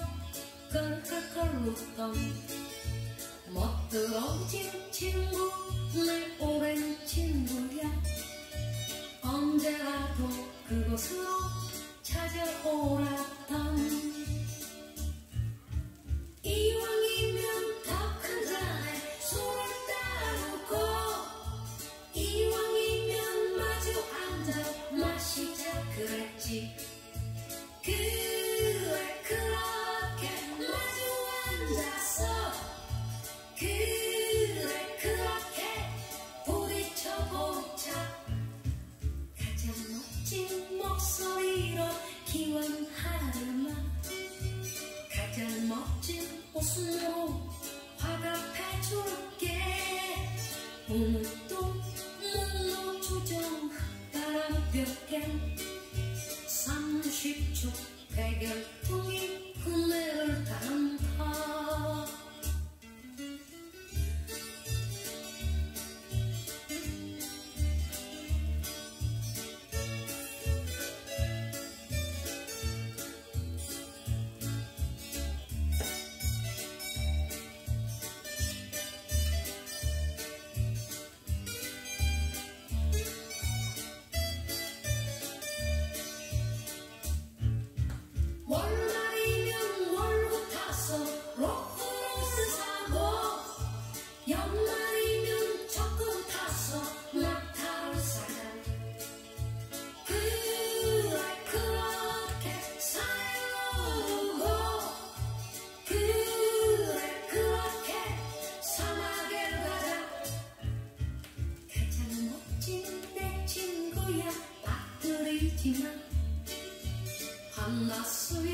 껄껄껄 웃던 멋들어진 친구, 내 오랜 친구야. 언제라도 그곳으로 찾아오라던. 이왕이면 더 큰 잔에 술을 따르고, 이왕이면 마주 앉아 마시자 그랬지. 그래 그렇게 마주 앉아서, 그래 그렇게 부딪혀보자. 가장 멋진 목소리로 기원하르마, 가장 멋진 웃음으로 화답해줄게. 오늘도 눈로 조정 바람볕엔 30초 백열통이 그네를 담다. 월말이면 월급 타서 로프를 사고, 연말이면 적금 타서 낙타를 사자. 그래 그렇게 살고, 그래 그렇게 사막에 가자. 가장 멋진 내 친구야, 빠뜨리지마. 한낮을